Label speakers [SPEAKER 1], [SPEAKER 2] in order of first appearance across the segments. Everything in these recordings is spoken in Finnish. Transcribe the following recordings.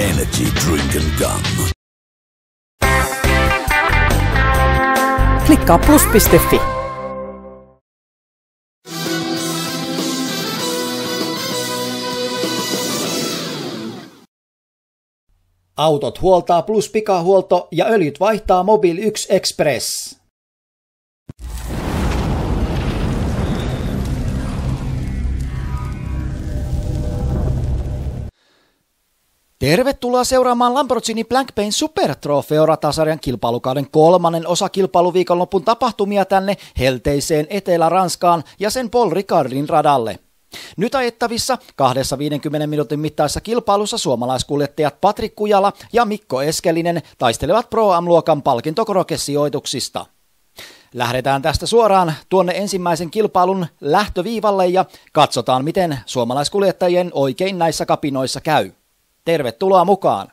[SPEAKER 1] Energy Drink and Gun.
[SPEAKER 2] Klikkaa plus.fi.
[SPEAKER 3] Autot huoltaa Plus pikahuolto ja öljyt vaihtaa Mobil 1 Express. Tervetuloa seuraamaan Lamborghini Blancpain Super Trofeo-ratasarjan kilpailukauden 3. osakilpailuviikonlopun tapahtumia tänne helteiseen Etelä-Ranskaan ja sen Paul Ricardin radalle. Nyt ajettavissa 250 minuutin mittaisessa kilpailussa suomalaiskuljettajat Patrik Kujala ja Mikko Eskelinen taistelevat Pro-Am-luokan palkintokorokesijoituksista. Lähdetään tästä suoraan tuonne ensimmäisen kilpailun lähtöviivalle ja katsotaan, miten suomalaiskuljettajien oikein näissä kapinoissa käy. Tervetuloa mukaan!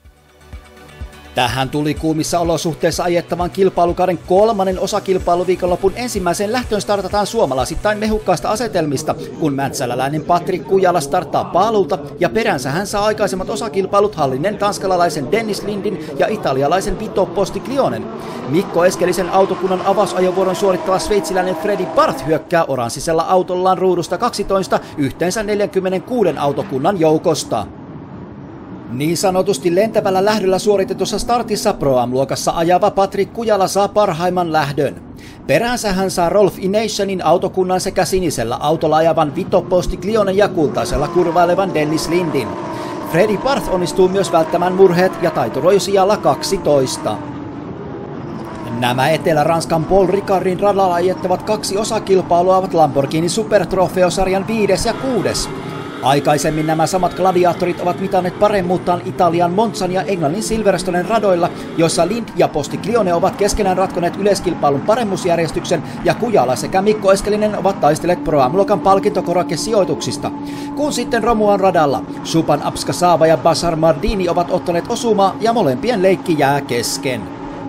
[SPEAKER 3] Tähän tuli kuumissa olosuhteissa ajettavan kilpailukauden 3. osakilpailuviikonlopun ensimmäiseen lähtöön startataan suomalaisittain mehukkaista asetelmista, kun mäntsäläläinen Patrik Kujala starttaa paalulta ja peränsä hän saa aikaisemmat osakilpailut hallinnen tanskalalaisen Dennis Lindin ja italialaisen Vito Postiglionen. Mikko Eskelisen autokunnan avausajovuoron suorittava sveitsiläinen Freddy Barth hyökkää oranssisella autollaan ruudusta 12 yhteensä 46 autokunnan joukosta. Niin sanotusti lentävällä lähdöllä suoritetussa startissa Pro-Am-luokassa ajava Patrik Kujala saa parhaimman lähdön. Peräänsä hän saa Rolf Inationin autokunnan sekä sinisellä autolla ajavan Vito Postiglionen ja kultaisella kurvailevan Dennis Lindin. Freddy Barth onnistuu myös välttämään murheet ja taitoroi sijalla 12. Nämä Etelä-Ranskan Paul Ricardin radalla ajettavat 2 osakilpailua ovat Lamborghini Super Trofeo-sarjan 5. ja 6. Aikaisemmin nämä samat gladiaattorit ovat mitanneet paremmuuttaan Italian Monzan ja Englannin Silverstonen radoilla, joissa Lind ja Postiglione ovat keskenään ratkoneet yleiskilpailun paremmuusjärjestyksen ja Kujala sekä Mikko Eskelinen ovat taistelleet Pro-Am-luokan palkintokorokesijoituksista. Kun sitten Romuan radalla, Supan Abskasava ja Basar Mardini ovat ottaneet osumaa ja molempien leikki jää kesken.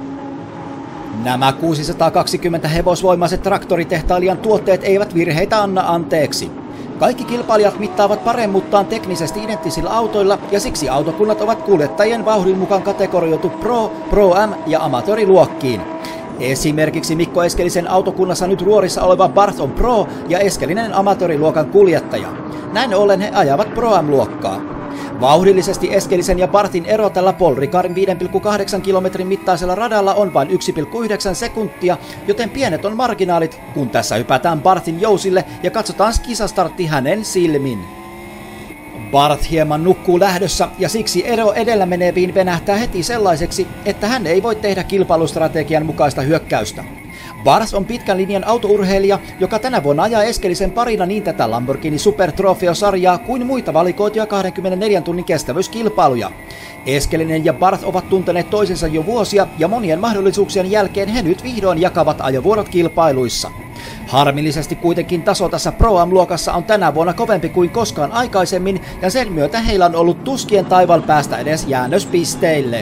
[SPEAKER 3] Nämä 620 hevosvoimaiset traktoritehtailijan tuotteet eivät virheitä anna anteeksi. Kaikki kilpailijat mittaavat paremmuuttaan teknisesti identtisillä autoilla ja siksi autokunnat ovat kuljettajien vauhdin mukaan kategorioitu Pro, Pro-Am ja amatööriluokkiin. Esimerkiksi Mikko Eskelisen autokunnassa nyt ruorissa oleva Barth on Pro ja Eskelinen amatööriluokan kuljettaja. Näin ollen he ajavat Pro-Am-luokkaa. Vauhdillisesti Eskelisen ja Barthin ero tällä Paul Ricardin 5,8 kilometrin mittaisella radalla on vain 1,9 sekuntia, joten pienet on marginaalit, kun tässä hypätään Barthin jousille ja katsotaan kisastartti hänen silmin. Barth hieman nukkuu lähdössä ja siksi ero edellä meneviin venähtää heti sellaiseksi, että hän ei voi tehdä kilpailustrategian mukaista hyökkäystä. Barth on pitkän linjan autourheilija, joka tänä vuonna ajaa Eskelisen parina niin tätä Lamborghini Super Trofeo-sarjaa kuin muita valikoituja 24 tunnin kestävyyskilpailuja. Eskelinen ja Barth ovat tunteneet toisensa jo vuosia ja monien mahdollisuuksien jälkeen he nyt vihdoin jakavat ajovuorot kilpailuissa. Harmillisesti kuitenkin taso tässä Pro-Am-luokassa on tänä vuonna kovempi kuin koskaan aikaisemmin ja sen myötä heillä on ollut tuskien taival päästä edes jäännöspisteille.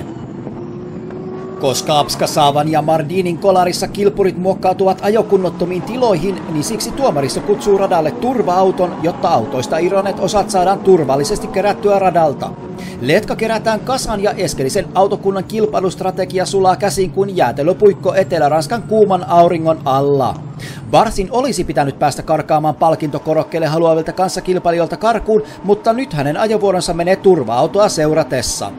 [SPEAKER 3] Koska Abskasavan ja Mardinin kolarissa kilpurit muokkautuvat ajokunnottomiin tiloihin, niin siksi tuomaristo kutsuu radalle turva-auton, jotta autoista irronneet osat saadaan turvallisesti kerättyä radalta. Letka kerätään kasaan ja Eskelisen autokunnan kilpailustrategia sulaa käsiin kuin jäätelöpuikko Etelä-Ranskan kuuman auringon alla. Barthin olisi pitänyt päästä karkaamaan palkintokorokkeelle haluavilta kanssakilpailijoilta karkuun, mutta nyt hänen ajovuoronsa menee turva-autoa seuratessa.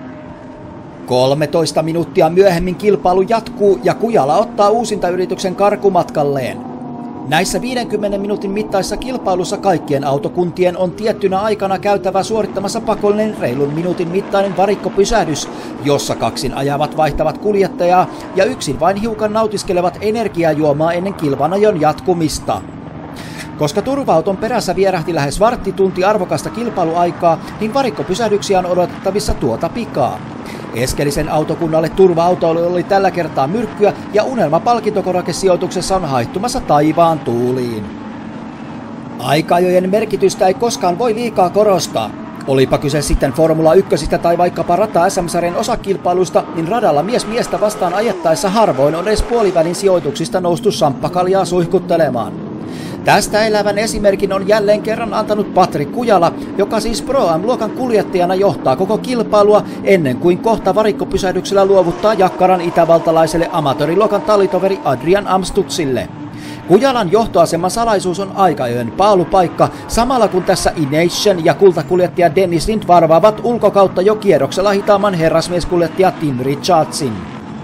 [SPEAKER 3] 13 minuuttia myöhemmin kilpailu jatkuu ja Kujala ottaa uusintayrityksen karkumatkalleen. Näissä 50 minuutin mittaisessa kilpailussa kaikkien autokuntien on tiettynä aikana käytävä suorittamassa pakollinen reilun minuutin mittainen varikkopysähdys, jossa kaksin ajavat vaihtavat kuljettajaa ja yksin vain hiukan nautiskelevat energiajuomaa ennen kilpanajon jatkumista. Koska turva-auton perässä vierähti lähes varttitunti arvokasta kilpailuaikaa, niin varikkopysähdyksiä on odotettavissa tuota pikaa. Eskelisen autokunnalle turva-autoille oli tällä kertaa myrkkyä ja unelma palkintokorokesijoituksessa on haihtumassa taivaan tuuliin. Aika-ajojen merkitystä ei koskaan voi liikaa korostaa. Olipa kyse sitten Formula 1 tai vaikkapa Rata SM-sarjan osakilpailusta, niin radalla mies miestä vastaan ajettaessa harvoin on edes puolivälin sijoituksista noustu samppakaljaa suihkuttelemaan. Tästä elävän esimerkin on jälleen kerran antanut Patrik Kujala, joka siis Pro-Am-luokan kuljettajana johtaa koko kilpailua ennen kuin kohta varikkopysähdyksellä luovuttaa jakkaran itävaltalaiselle amatööriluokan tallitoveri Adrian Amstutzille. Kujalan johtoaseman salaisuus on aikajojen paalupaikka, samalla kun tässä Ination ja kultakuljettaja Dennis Lind varvaavat ulkokautta jo kierroksella hitaamman herrasmieskuljettaja Tim Richardsin.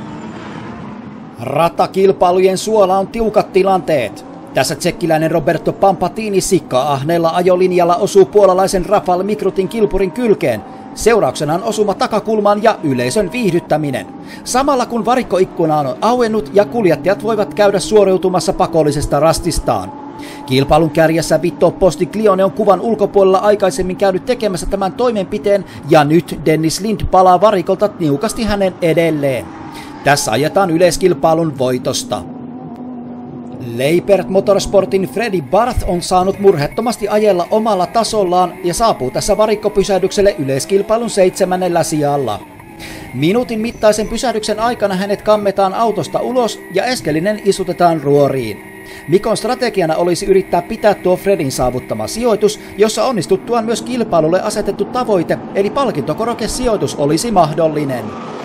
[SPEAKER 3] Ratakilpailujen suola on tiukat tilanteet. Tässä tsekkiläinen Roberto Pampatini sikka-ahneella ajolinjalla osuu puolalaisen Rafal Mikrutin kilpurin kylkeen. Seurauksena on osuma takakulmaan ja yleisön viihdyttäminen. Samalla kun varikkoikkuna on auennut ja kuljettajat voivat käydä suoriutumassa pakollisesta rastistaan. Kilpailun kärjessä Vitto Postiglione on kuvan ulkopuolella aikaisemmin käynyt tekemässä tämän toimenpiteen ja nyt Dennis Lind palaa varikolta niukasti hänen edelleen. Tässä ajetaan yleiskilpailun voitosta. Leipert Motorsportin Freddy Barth on saanut murhettomasti ajella omalla tasollaan ja saapuu tässä varikkopysähdykselle yleiskilpailun 7. sijalla. Minuutin mittaisen pysähdyksen aikana hänet kammetaan autosta ulos ja Eskelinen istutetaan ruoriin. Mikon strategiana olisi yrittää pitää tuo Fredin saavuttama sijoitus, jossa onnistuttuaan myös kilpailulle asetettu tavoite, eli palkintokorokesijoitus olisi mahdollinen.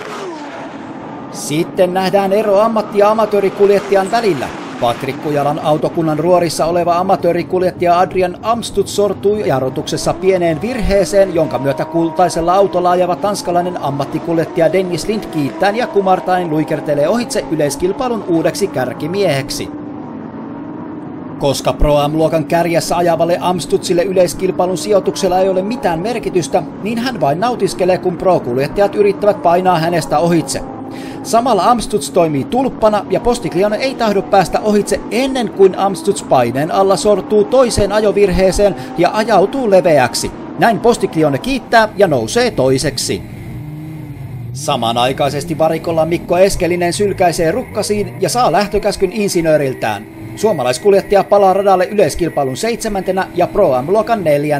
[SPEAKER 3] Sitten nähdään ero ammatti- ja amatöörikuljettajan välillä. Patrik Kujalan autokunnan ruorissa oleva amatöörikuljettaja Adrian Amstutz sortui jarrutuksessa pieneen virheeseen, jonka myötä kultaisella autolla ajava tanskalainen ammattikuljettaja Dennis Lind kiittäen ja kumartaen luikertelee ohitse yleiskilpailun uudeksi kärkimieheksi. Koska Pro-Am-luokan kärjessä ajavalle Amstutzille yleiskilpailun sijoituksella ei ole mitään merkitystä, niin hän vain nautiskelee, kun pro-kuljettajat yrittävät painaa hänestä ohitse. Samalla Amstutz toimii tulppana ja Postiglione ei tahdo päästä ohitse ennen kuin Amstutz paineen alla sortuu toiseen ajovirheeseen ja ajautuu leveäksi. Näin Postiglione kiittää ja nousee toiseksi. Samanaikaisesti varikolla Mikko Eskelinen sylkäisee rukkasiin ja saa lähtökäskyn insinööriltään. Suomalaiskuljettaja palaa radalle yleiskilpailun 7. ja Pro-Am-luokan 4.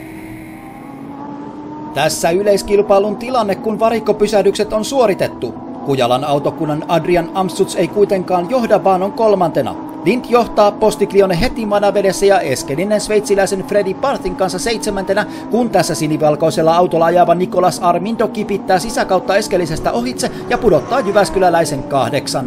[SPEAKER 3] Tässä yleiskilpailun tilanne, kun varikkopysähdykset on suoritettu. Kujalan autokunnan Adrian Amstutz ei kuitenkaan johda, vaan on 3. Lind johtaa, Postiglione heti manavedessä ja Eskelinen sveitsiläisen Freddy Barthin kanssa 7, kun tässä sinivalkoisella autolla ajava Nicolas Armindo kipittää sisäkautta Eskelisestä ohitse ja pudottaa jyväskyläläisen 8.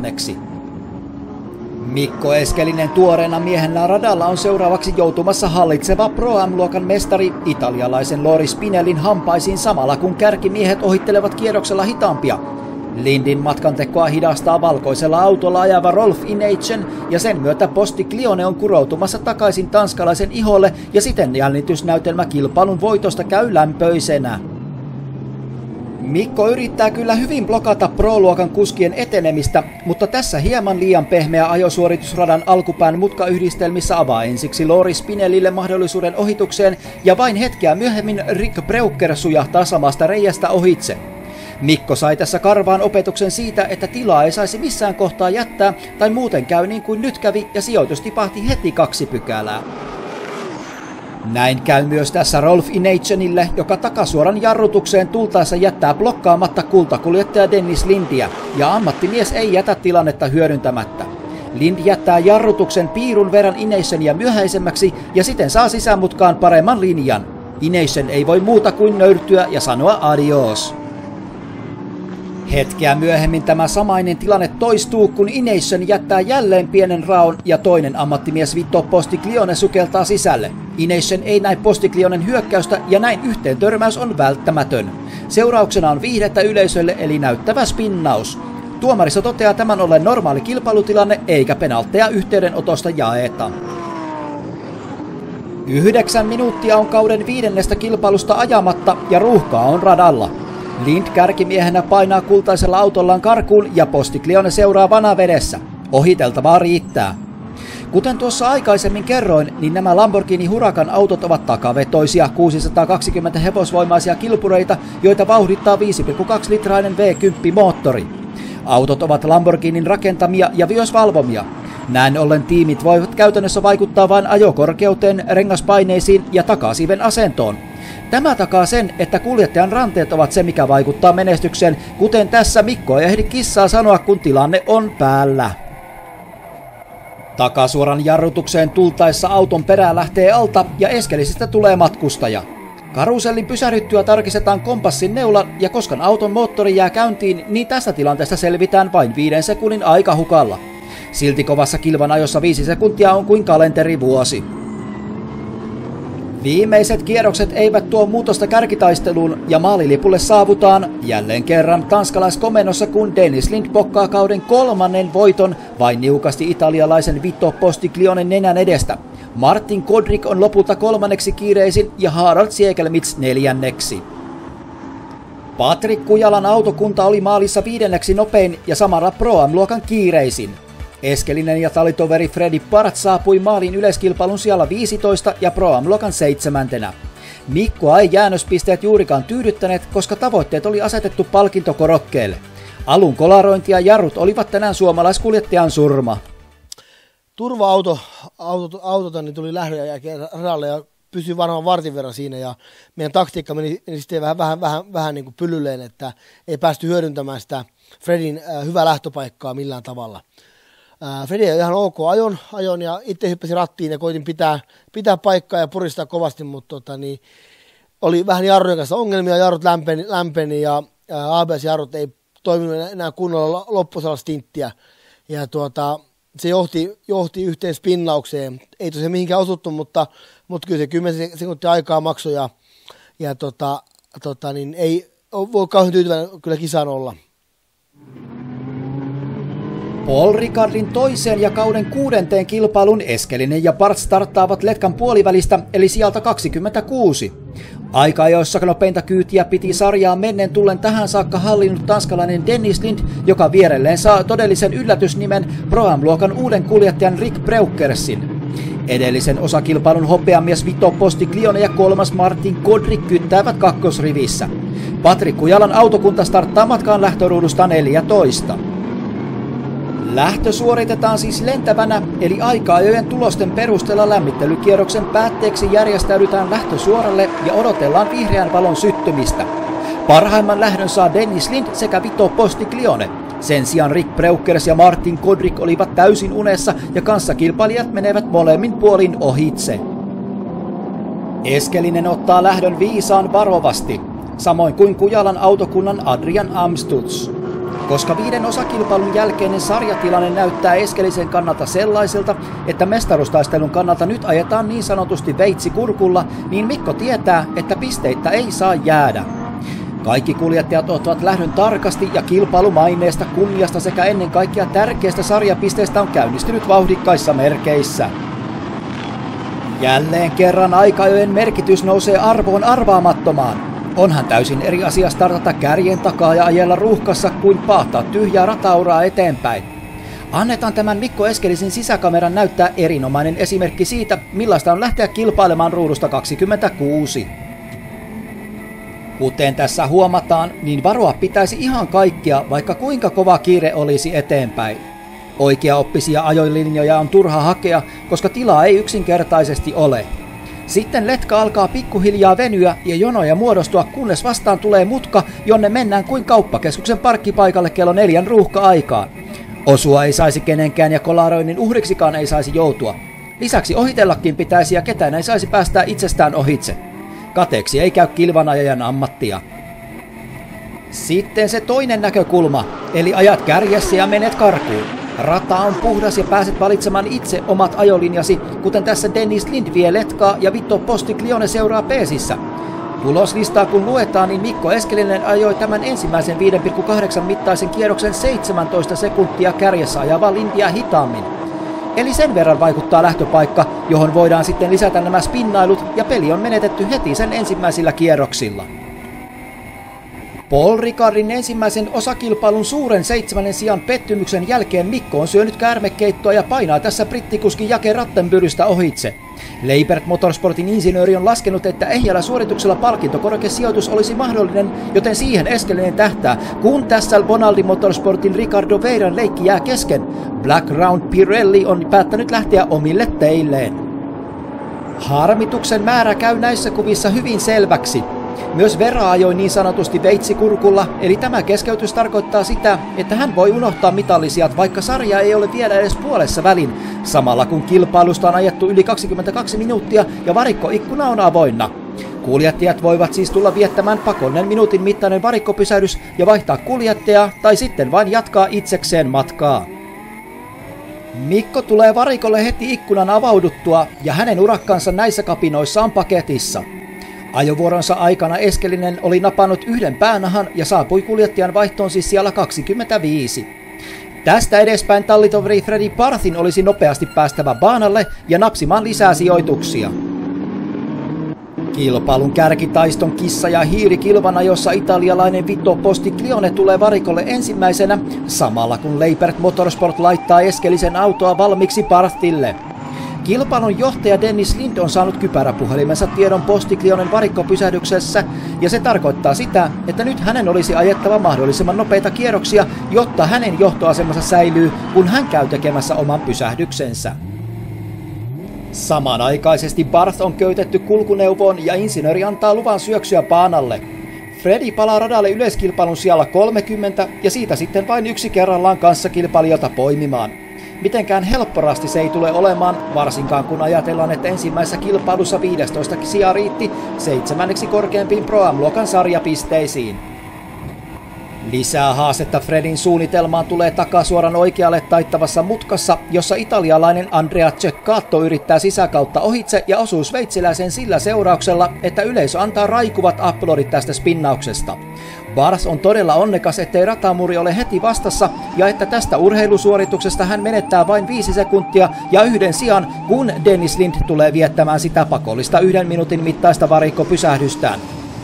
[SPEAKER 3] Mikko Eskelinen tuoreena miehenä radalla on seuraavaksi joutumassa hallitseva Pro-Am-luokan mestari italialaisen Lori Spinellin hampaisiin samalla kun kärkimiehet ohittelevat kierroksella hitaampia. Lindin matkantekoa hidastaa valkoisella autolla ajava Rolf Ination ja sen myötä Postiglione on kuroutumassa takaisin tanskalaisen iholle ja siten jännitysnäytelmä kilpailun voitosta käy lämpöisenä. Mikko yrittää kyllä hyvin blokata Pro-luokan kuskien etenemistä, mutta tässä hieman liian pehmeä ajosuoritusradan alkupään mutkayhdistelmissä avaa ensiksi Lori Spinellille mahdollisuuden ohitukseen ja vain hetkeä myöhemmin Rick Breuker sujahtaa samasta reiästä ohitse. Mikko sai tässä karvaan opetuksen siitä, että tilaa ei saisi missään kohtaa jättää tai muuten käy niin kuin nyt kävi ja sijoitus tipahti heti 2 pykälää. Näin käy myös tässä Rolf Inationille, joka takasuoran jarrutukseen tultaessa jättää blokkaamatta kultakuljettaja Dennis Lindiä, ja ammattimies ei jätä tilannetta hyödyntämättä. Lind jättää jarrutuksen piirun verran Inationia myöhäisemmäksi ja siten saa sisämutkaan paremman linjan. Ination ei voi muuta kuin nöyrtyä ja sanoa adios. Hetkeä myöhemmin tämä samainen tilanne toistuu, kun Ination jättää jälleen pienen raon ja toinen ammattimies Vitto Postiglione sukeltaa sisälle. Ination ei näe Postiglionen hyökkäystä ja näin yhteen törmäys on välttämätön. Seurauksena on viihdettä yleisölle eli näyttävä spinnaus. Tuomaristo toteaa tämän ollen normaali kilpailutilanne eikä penaltteja yhteydenotosta jaeta. 9 minuuttia on kauden 5. kilpailusta ajamatta ja ruuhkaa on radalla. Lind kärkimiehenä painaa kultaisella autollaan karkuun ja Postiglione seuraa vanavedessä. Ohiteltavaa riittää. Kuten tuossa aikaisemmin kerroin, niin nämä Lamborghini Huracan autot ovat takavetoisia 620 hevosvoimaisia kilpureita, joita vauhdittaa 5,2-litrainen V10-moottori. Autot ovat Lamborghinin rakentamia ja myös valvomia. Näin ollen tiimit voivat käytännössä vaikuttaa vain ajokorkeuteen, rengaspaineisiin ja takasiven asentoon. Tämä takaa sen, että kuljettajan ranteet ovat se, mikä vaikuttaa menestykseen, kuten tässä Mikko ei ehdi kissaa sanoa, kun tilanne on päällä. Takasuoran jarrutukseen tultaessa auton perä lähtee alta ja Eskelisistä tulee matkustaja. Karusellin pysähdyttyä tarkistetaan kompassin neula ja koska auton moottori jää käyntiin, niin tästä tilanteesta selvitään vain 5 sekunnin aikahukalla. Silti kovassa kilvan ajossa 5 sekuntia on kuin kalenterivuosi. Viimeiset kierrokset eivät tuo muutosta kärkitaisteluun ja maalilipulle saavutaan jälleen kerran tanskalaiskomennossa, kun Dennis Lind pokkaa kauden 3. voiton vain niukasti italialaisen Vito Postiglionen nenän edestä. Martin Kodrik on lopulta 3. kiireisin ja Harald Siegelmits 4. Patrik Kujalan autokunta oli maalissa 5. nopein ja samalla Pro-Am-luokan kiireisin. Eskelinen ja talitoveri Freddy Part saapui maaliin yleiskilpailun sijalla 15 ja Pro-Am-luokan 7. Mikkoa ei jäännöspisteet juurikaan tyydyttäneet, koska tavoitteet oli asetettu palkintokorokkeelle. Alun kolarointi ja jarrut olivat tänään suomalaiskuljettajan surma.
[SPEAKER 2] Turva-auto niin tuli lähdön jälkeen radalle ja pysyi varmaan vartin verran siinä ja meidän taktiikka meni sitten vähän niin kuin pyllylleen, että ei päästy hyödyntämään sitä Fredin hyvää lähtöpaikkaa millään tavalla. Fredi on ihan ok ajon ja itse hyppäsin rattiin ja koitin pitää paikkaa ja puristaa kovasti, mutta oli vähän jarrujen kanssa ongelmia, jarrut lämpeni ja ABS-jarrut ei toiminut enää kunnolla loppuosalla stinttiä ja se johti yhteen spinnaukseen. Ei tosiaan mihinkään osuttu, mutta kyllä se 10 sekuntia aikaa maksoi ja ei voi kauhean tyytyväinen kyllä kisaan olla.
[SPEAKER 3] Paul Ricardin toiseen ja kauden 6. kilpailun Eskelinen ja Part starttaavat letkan puolivälistä eli sieltä 26. Aika-ajoissa nopeinta kyytiä piti sarjaa menneen tullen tähän saakka hallinnut tanskalainen Dennis Lind, joka vierelleen saa todellisen yllätysnimen Pro-Am-luokan uuden kuljettajan Rick Breukersin. Edellisen osakilpailun hopeamies Vito Postiglione ja 3. Martin Kodrik kyttäävät kakkosrivissä. Patrik Kujalan autokunta starttaa matkaan lähtöruudusta 14. Lähtö suoritetaan siis lentävänä, eli aika-ajojen tulosten perusteella lämmittelykierroksen päätteeksi järjestäydytään lähtösuoralle ja odotellaan vihreän valon syttymistä. Parhaimman lähdön saa Dennis Lind sekä Vito Postiglione. Sen sijaan Rick Breukers ja Martin Kodrik olivat täysin unessa ja kanssakilpailijat menevät molemmin puolin ohitse. Eskelinen ottaa lähdön viisaan varovasti, samoin kuin Kujalan autokunnan Adrian Amstutz. Koska 5 osakilpailun jälkeinen sarjatilanne näyttää Eskelisen kannalta sellaiselta, että mestaruustaistelun kannalta nyt ajetaan niin sanotusti veitsi kurkulla, niin Mikko tietää, että pisteitä ei saa jäädä. Kaikki kuljettajat ottavat lähdön tarkasti ja kilpailumaineesta, kunniasta sekä ennen kaikkea tärkeästä sarjapisteestä on käynnistynyt vauhdikkaissa merkeissä. Jälleen kerran aika-ajojen merkitys nousee arvoon arvaamattomaan. Onhan täysin eri asia startata kärjen takaa ja ajella ruuhkassa kuin paahtaa tyhjää ratauraa eteenpäin. Annetaan tämän Mikko Eskelisen sisäkameran näyttää erinomainen esimerkki siitä, millaista on lähteä kilpailemaan ruudusta 26. Kuten tässä huomataan, niin varoa pitäisi ihan kaikkia, vaikka kuinka kova kiire olisi eteenpäin. Oikeaoppisia ajolinjoja on turha hakea, koska tilaa ei yksinkertaisesti ole. Sitten letka alkaa pikkuhiljaa venyä ja jonoja muodostua, kunnes vastaan tulee mutka, jonne mennään kuin kauppakeskuksen parkkipaikalle kello 4 ruuhka-aikaan. Osua ei saisi kenenkään ja kolaroinnin uhriksikaan ei saisi joutua. Lisäksi ohitellakin pitäisi ja ketään ei saisi päästää itsestään ohitse. Kateeksi ei käy kilvanajajan ammattia. Sitten se toinen näkökulma, eli ajat kärjessä ja menet karkuun. Rata on puhdas ja pääset valitsemaan itse omat ajolinjasi, kuten tässä Dennis Lind vie letkaa ja Vito Postiglione seuraa peesissä. Tuloslistaa kun luetaan, niin Mikko Eskelinen ajoi tämän ensimmäisen 5,8 mittaisen kierroksen 17 sekuntia kärjessä ajavaa Lindia hitaammin. Eli sen verran vaikuttaa lähtöpaikka, johon voidaan sitten lisätä nämä spinnailut ja peli on menetetty heti sen ensimmäisillä kierroksilla. Paul Ricardin ensimmäisen osakilpailun suuren 7. sijan pettymyksen jälkeen Mikko on syönyt käärmekeittoa ja painaa tässä brittikuskin Jake Rattenbyrystä ohitse. Leibert Motorsportin insinööri on laskenut, että ehjällä suorituksella palkintokorokesijoitus olisi mahdollinen, joten siihen Eskelinen tähtää, kun tässä Bonaldi Motorsportin Ricardo Veiran leikki jää kesken. Black Round Pirelli on päättänyt lähteä omille teilleen. Harmituksen määrä käy näissä kuvissa hyvin selväksi. Myös Vera ajoi niin sanotusti veitsikurkulla, eli tämä keskeytys tarkoittaa sitä, että hän voi unohtaa mitallisijat, vaikka sarja ei ole vielä edes puolessa välin, samalla kun kilpailusta on ajettu yli 22 minuuttia ja varikkoikkuna on avoinna. Kuljettajat voivat siis tulla viettämään pakollinen minuutin mittainen varikkopysähdys ja vaihtaa kuljettajaa tai sitten vain jatkaa itsekseen matkaa. Mikko tulee varikolle heti ikkunan avauduttua ja hänen urakkansa näissä kapinoissa on paketissa. Ajovuoronsa aikana Eskelinen oli napannut yhden päänahan ja saapui kuljettajan vaihtoon siis siellä 25. Tästä edespäin tallitoveri Freddy Parthin olisi nopeasti päästävä baanalle ja napsimaan lisää sijoituksia. Kilpailun kärkitaiston kissa ja hiiri kilvanajossa italialainen Vito Postiglione tulee varikolle ensimmäisenä, samalla kun Leipert Motorsport laittaa Eskelisen autoa valmiiksi Parthille. Kilpailun johtaja Dennis Lind on saanut kypäräpuhelimensa tiedon Postiglionen varikkopysähdyksessä, ja se tarkoittaa sitä, että nyt hänen olisi ajettava mahdollisimman nopeita kierroksia, jotta hänen johtoasemansa säilyy, kun hän käy tekemässä oman pysähdyksensä. Samanaikaisesti Barth on köytetty kulkuneuvoon ja insinööri antaa luvan syöksyä baanalle. Freddy palaa radalle yleiskilpailun sijalla 30 ja siitä sitten vain yksi kerrallaan kanssakilpailijoita poimimaan. Mitenkään helpporasti se ei tule olemaan, varsinkaan kun ajatellaan, että ensimmäisessä kilpailussa 15 sijaa riitti 7. korkeampiin Pro-Am-luokan sarjapisteisiin. Lisää haastetta Fredin suunnitelmaan tulee takasuoran oikealle taittavassa mutkassa, jossa italialainen Andrea Ceccato yrittää sisäkautta ohitse ja osuu sveitsiläisen sillä seurauksella, että yleisö antaa raikuvat aplodit tästä spinnauksesta. Barth on todella onnekas, ettei ratamuri ole heti vastassa ja että tästä urheilusuorituksesta hän menettää vain 5 sekuntia ja 1 sijan, kun Dennis Lind tulee viettämään sitä pakollista 1 minuutin mittaista varikkopysähdystään.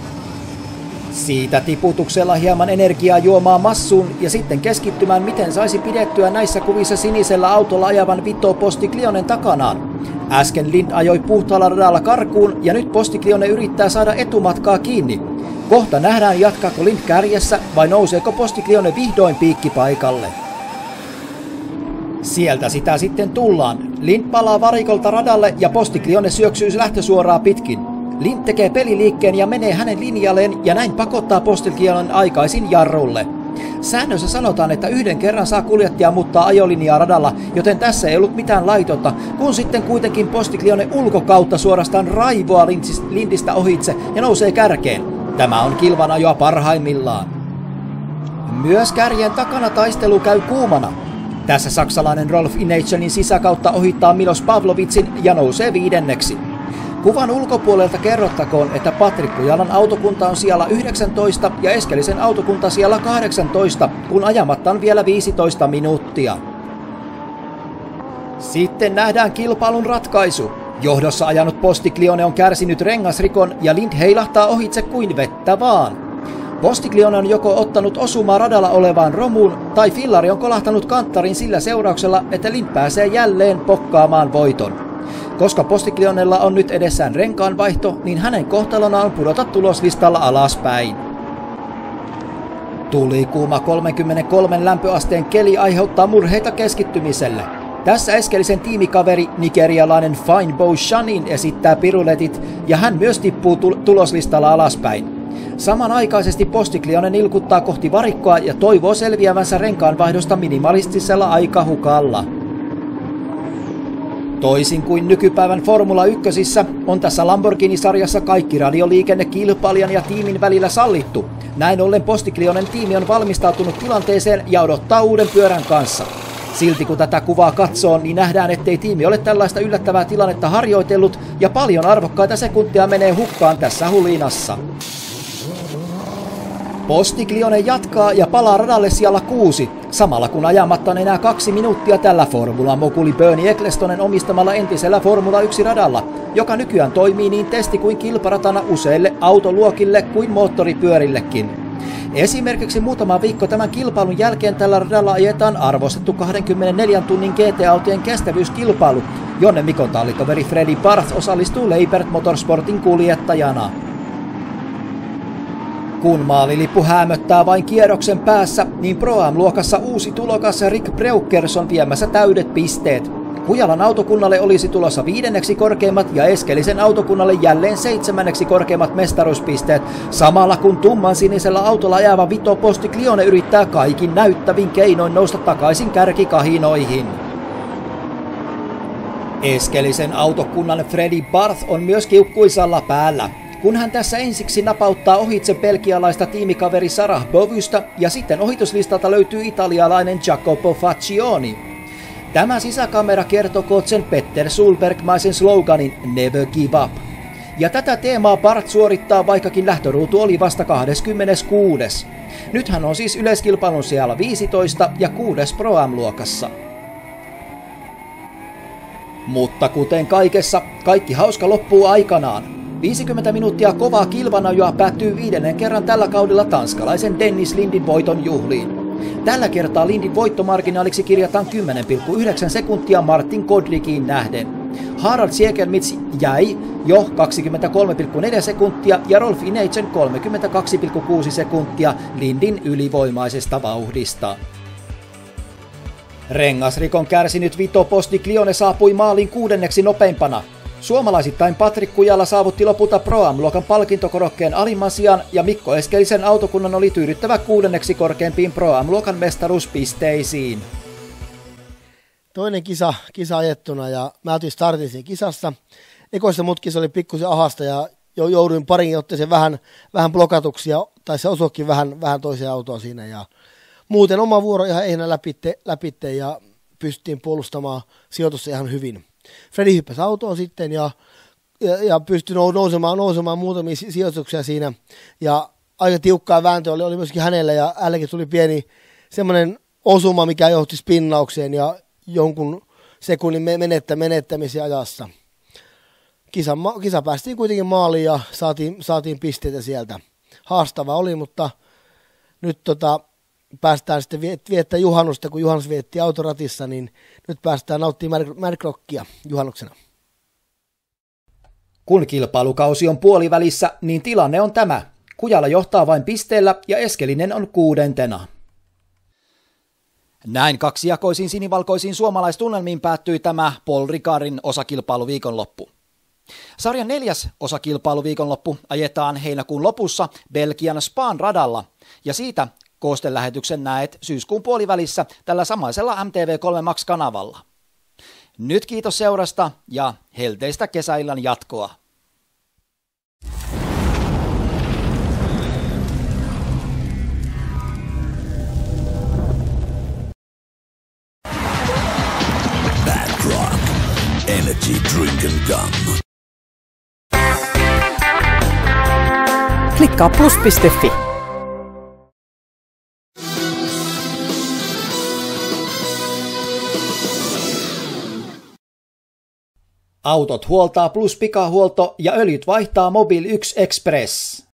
[SPEAKER 3] Siitä tiputuksella hieman energiaa juomaan massuun ja sitten keskittymään, miten saisi pidettyä näissä kuvissa sinisellä autolla ajavan Vito Postiglionen takanaan. Äsken Lind ajoi puhtaalla radalla karkuun ja nyt Postiglione yrittää saada etumatkaa kiinni. Kohta nähdään, jatkaako Lind kärjessä vai nouseeko Postiglione vihdoin piikkipaikalle. Sieltä sitä sitten tullaan. Lind palaa varikolta radalle ja Postiglione syöksyy lähtösuoraa pitkin. Lind tekee peliliikkeen ja menee hänen linjalleen ja näin pakottaa Postiglionen aikaisin jarrulle. Säännössä sanotaan, että 1 kerran saa kuljettaja muuttaa ajolinjaa radalla, joten tässä ei ollut mitään laitonta, kun sitten kuitenkin Postiglione ulkokautta suorastaan raivoaa Lindistä ohitse ja nousee kärkeen. Tämä on kilvanajoa parhaimmillaan. Myös kärjen takana taistelu käy kuumana. Tässä saksalainen Rolf Ineichenin sisäkautta ohittaa Milos Pavlovicin ja nousee 5. Kuvan ulkopuolelta kerrottakoon, että Patrick Kujalan autokunta on sijalla 19 ja Eskelisen autokunta sijalla 18, kun ajamatta on vielä 15 minuuttia. Sitten nähdään kilpailun ratkaisu. Johdossa ajanut Postiglione on kärsinyt rengasrikon ja Lind heilahtaa ohitse kuin vettä vaan. Postiglione on joko ottanut osumaa radalla olevaan romuun tai fillari on kolahtanut kanttariin sillä seurauksella, että Lind pääsee jälleen pokkaamaan voiton. Koska Postiglionella on nyt edessään renkaanvaihto, niin hänen kohtalona on pudota tuloslistalla alaspäin. Tulikuuma 33 lämpöasteen keli aiheuttaa murheita keskittymiselle. Tässä Eskelisen tiimikaveri nigerialainen Finebow Shanin esittää piruletit ja hän myös tippuu tuloslistalla alaspäin. Samanaikaisesti Postiglione nilkuttaa kohti varikkoa ja toivoo selviävänsä renkaanvaihdosta minimalistisella aikahukalla. Toisin kuin nykypäivän Formula 1:ssä on tässä Lamborghini-sarjassa kaikki radioliikenne kilpailijan ja tiimin välillä sallittu. Näin ollen Postiglionen tiimi on valmistautunut tilanteeseen ja odottaa uuden pyörän kanssa. Silti kun tätä kuvaa katsoo, niin nähdään, ettei tiimi ole tällaista yllättävää tilannetta harjoitellut ja paljon arvokkaita sekuntia menee hukkaan tässä hulinassa. Postiglione jatkaa ja palaa radalle sijalla 6, samalla kun ajamatta on enää 2 minuuttia tällä Formula-mokuli Bernie Ecclestonen omistamalla entisellä Formula 1-radalla, joka nykyään toimii niin testi- kuin kilparatana useille autoluokille kuin moottoripyörillekin. Esimerkiksi muutama viikko tämän kilpailun jälkeen tällä radalla ajetaan arvostettu 24 tunnin GT-autojen kestävyyskilpailu, jonne Mikon tallitoveri Freddy Barth osallistuu Leipert Motorsportin kuljettajana. Kun maalilippu häämöttää vain kierroksen päässä, niin Pro-Am-luokassa uusi tulokas Rick Breukers on viemässä täydet pisteet. Kujalan autokunnalle olisi tulossa 5. korkeimmat ja Eskelisen autokunnalle jälleen 7. korkeimmat mestaruuspisteet, samalla kun tumman sinisellä autolla ajava Vito Postiglione yrittää kaikin näyttävin keinoin nousta takaisin kärkikahinoihin. Eskelisen autokunnan Freddy Barth on myös kiukkuisalla päällä, kun hän tässä ensiksi napauttaa ohitse belgialaista tiimikaveri Sarah Bovysta ja sitten ohituslistalta löytyy italialainen Jacopo Faccioni. Tämä sisäkamera kertokoot sen Petter Solbergmaisen sloganin Never Give Up. Ja tätä teemaa Barth suorittaa, vaikkakin lähtöruutu oli vasta 26. Nyt hän on siis yleiskilpailun sijalla 15 ja 6. Pro-Am-luokassa. Mutta kuten kaikessa, kaikki hauska loppuu aikanaan. 50 minuuttia kovaa kilvanajoa päättyy 5. kerran tällä kaudella tanskalaisen Dennis Lindin voiton juhliin. Tällä kertaa Lindin voittomarginaaliksi kirjataan 10,9 sekuntia Martin Godrickiin nähden. Harald Siegelmits jäi jo 23,4 sekuntia ja Rolf Ineichen 32,6 sekuntia Lindin ylivoimaisesta vauhdista. Rengasrikon kärsinyt Vito Postiglione saapui maaliin 6. nopeimpana. Suomalaisittain Patrik Kujala saavutti lopulta Pro-Am-luokan palkintokorokkeen alimman sijan ja Mikko Eskelisen autokunnan oli tyydyttävä 6. korkeimpiin Pro-Am-luokan mestaruuspisteisiin.
[SPEAKER 2] Toinen kisa ajettuna ja mä otin startin siinä kisassa. Ekoissa mutkissa oli pikkusen ahasta ja jouduin parin otteeseen vähän blokatuksi ja tai se osuikin vähän toiseen autoon siinä ja muuten oma vuoro ihan ehjänä läpitte ja pystyttiin puolustamaan sijoitusta ihan hyvin. Freddy hyppäsi autoon sitten ja pystyi nousemaan muutamia sijoituksia siinä. Ja aika tiukkaa vääntöä oli myöskin hänellä ja hänelläkin tuli pieni semmoinen osuma, mikä johti spinnaukseen ja jonkun sekunnin menettämisen ajassa. Kisa päästiin kuitenkin maaliin ja saatiin pisteitä sieltä. Haastava oli, mutta nyt päästään sitten viettää juhannusta, kun juhannus vietti autoratissa, niin nyt päästään nauttimaan Märkrockia juhannuksena.
[SPEAKER 3] Kun kilpailukausi on puolivälissä, niin tilanne on tämä. Kujala johtaa vain pisteellä ja Eskelinen on 6. Näin kaksijakoisiin sinivalkoisiin suomalaistunnelmiin päättyi tämä Paul Ricardin osakilpailuviikonloppu. Sarjan 4. osakilpailuviikonloppu ajetaan heinäkuun lopussa Belgian Spaan radalla ja siitä koostelähetyksen näet syyskuun puolivälissä tällä samaisella MTV3 Max-kanavalla. Nyt kiitos seurasta ja helteistä kesäillan jatkoa.
[SPEAKER 1] Bad Rock. Energy Drink and Gun.
[SPEAKER 4] Klikkaa plus.fi.
[SPEAKER 3] Autot huoltaa plus pikahuolto ja öljyt vaihtaa Mobil 1 Express.